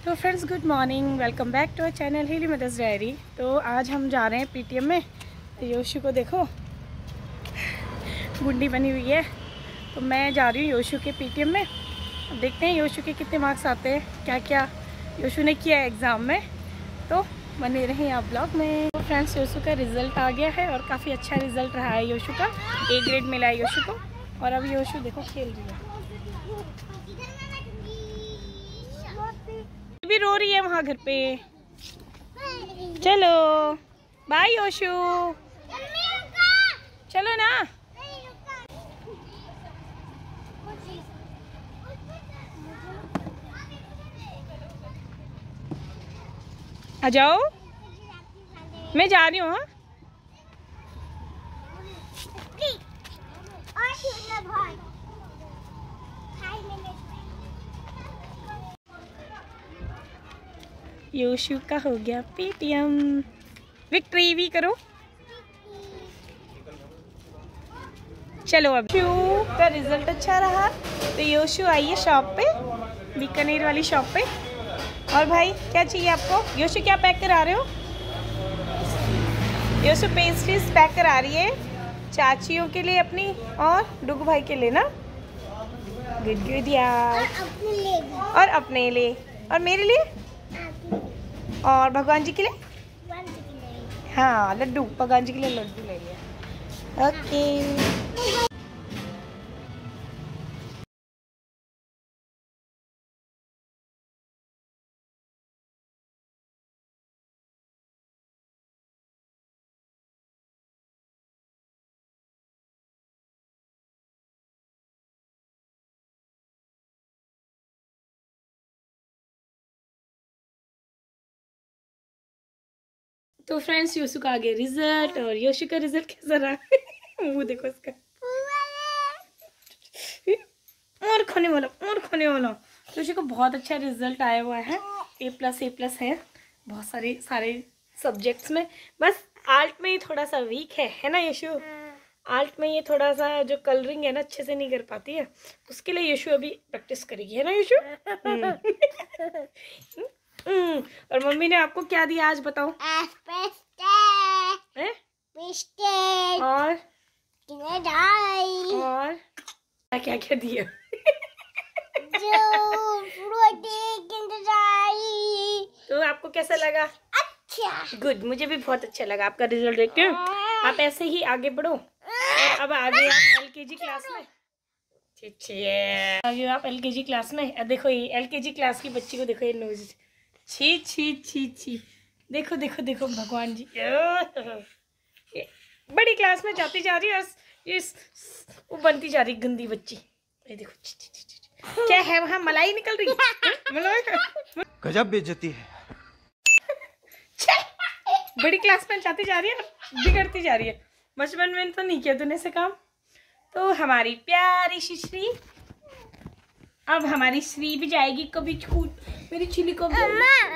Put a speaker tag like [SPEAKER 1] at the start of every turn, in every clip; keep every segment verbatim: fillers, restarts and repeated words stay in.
[SPEAKER 1] तो friends good morning, welcome back to our channel Healy mothers diary. तो आज हम जा रहे हैं पीटीएम में। तो योशु को देखो गुंडी बनी हुई है, तो मैं जा रही हूँ योशु के पीटीएम में। अब देखते हैं योशु के कितने मार्क्स आते हैं, क्या क्या योशु ने किया है एग्ज़ाम में। तो बने रहे आप ब्लॉग में। तो फ्रेंड्स योशु का रिज़ल्ट आ गया है और काफ़ी अच्छा रिज़ल्ट रहा है योशु का। ए ग्रेड मिला है योशु को। और अब योशु देखो खेल रही है, भी रो रही है वहाँ घर पे। चलो बाय योशु, चलो ना। आ जाओ, मैं जा रही हूँ। हाँ योशु का हो गया पीटीएम। विक्ट्री भी करो। चलो अब योशु का रिजल्ट अच्छा रहा तो योशु आई है शॉप पे, बीकानेर वाली शॉप पे। और भाई क्या चाहिए आपको? योशु क्या पैक करा रहे हो? योशु पेस्ट्रीज पैक करा रही है चाचियों के लिए अपनी और डुगू भाई के लिए ना। गुड गुड यार। और अपने लिए और मेरे लिए और भगवान जी के लिए। हाँ लड्डू, भगवान जी के लिए लड्डू ले लिया। ओके तो फ्रेंड्स योशु का आ गया रिजल्ट। और योशु का रिजल्ट कैसा रहा? मुंह देखो इसका, और खोने वाला और खोने वाला। योशु का बहुत अच्छा रिजल्ट आया हुआ है, ए प्लस ए प्लस है बहुत सारे सारे सब्जेक्ट्स में। बस आर्ट में ही थोड़ा सा वीक है है ना योशु? आर्ट में ये थोड़ा सा जो कलरिंग है ना अच्छे से नहीं कर पाती है, उसके लिए योशु अभी प्रैक्टिस करेगी, है ना योशु? और मम्मी ने आपको क्या दिया आज बताओ? और और क्या क्या दिया? तो आपको कैसा लगा? अच्छा, गुड। मुझे भी बहुत अच्छा लगा आपका रिजल्ट देख के। आप ऐसे ही आगे बढ़ो। अब आगे आप एलकेजी क्लास में, आगे आप एलकेजी क्लास में। देखो ये एलकेजी क्लास की बच्ची को देखो, ये नोज, छी छी छी छी। देखो देखो देखो भगवान जी, बड़ी क्लास में जाती जा रही है, इस वो बनती जा रही गंदी बच्ची। ये देखो छी, छी, छी, छी। क्या है वहाँ? मलाई निकल रही है। मलाई
[SPEAKER 2] गजब बेइज्जती है।
[SPEAKER 1] बड़ी क्लास में जाती जा रही है, बिगड़ती जा रही है। बचपन में तो नहीं किया तूने से काम। तो हमारी प्यारी श्री, अब हमारी श्री भी जाएगी कभी स्कूल। मेरी चिली को आगे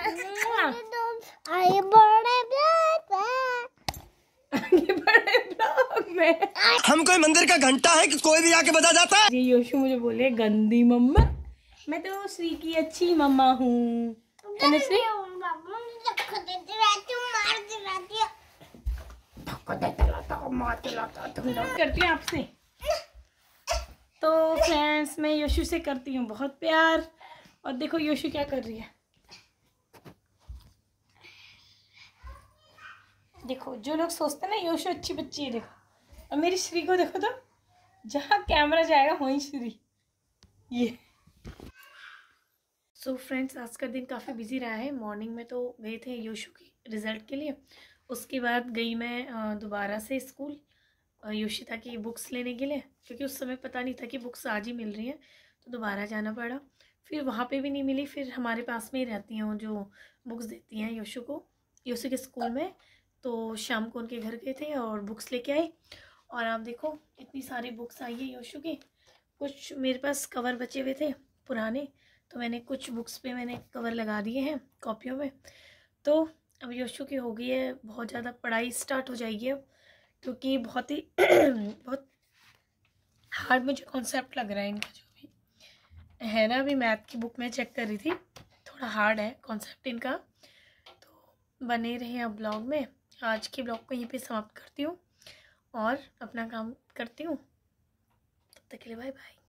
[SPEAKER 1] बड़े ब्लॉग में।
[SPEAKER 2] हम कोई मंदिर का घंटा है कि कोई भी आके बजा जाता है?
[SPEAKER 1] जी योशु मुझे बोले गंदी मम्मा, मैं तो श्री की अच्छी मम्मा हूँ। करती हूँ आपसे। तो फ्रेंड्स मैं योशु से करती हूँ बहुत प्यार। और देखो योशु क्या कर रही है, देखो। जो लोग सोचते हैं ना योशु अच्छी बच्ची है, देखो। और मेरी श्री को देखो, तो जहाँ कैमरा जाएगा वहीं श्री। ये सो so फ्रेंड्स आज का दिन काफ़ी बिजी रहा है। मॉर्निंग में तो गए थे योशु की रिज़ल्ट के लिए, उसके बाद गई मैं दोबारा से स्कूल योशिता की बुक्स लेने के लिए, क्योंकि उस समय पता नहीं था कि बुक्स आज ही मिल रही हैं, तो दोबारा जाना पड़ा। फिर वहाँ पे भी नहीं मिली, फिर हमारे पास में ही रहती हैं वो जो बुक्स देती हैं योशु को, योशु के स्कूल में। तो शाम को उनके घर गए थे और बुक्स लेके आए। और आप देखो इतनी सारी बुक्स आई है योशु की। कुछ मेरे पास कवर बचे हुए थे पुराने, तो मैंने कुछ बुक्स पे मैंने कवर लगा दिए हैं कॉपियों में। तो अब योशु की हो गई है बहुत ज़्यादा पढ़ाई स्टार्ट हो जाएगी अब, क्योंकि बहुत ही बहुत हार्ड मुझे कॉन्सेप्ट लग रहा है इनका जो भी है ना। अभी मैथ की बुक में चेक कर रही थी, थोड़ा हार्ड है कॉन्सेप्ट इनका। तो बने रहे अब ब्लॉग में। आज के ब्लॉग को यहीं पे समाप्त करती हूँ और अपना काम करती हूँ। तब तक के लिए बाय बाय।